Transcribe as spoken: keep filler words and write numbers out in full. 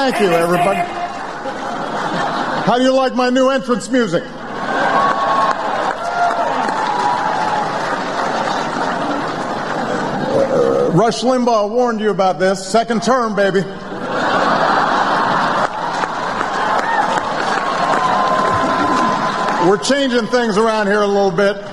Thank you, everybody. How do you like my new entrance music? Uh, Rush Limbaugh warned you about this. Second term, baby. We're changing things around here a little bit.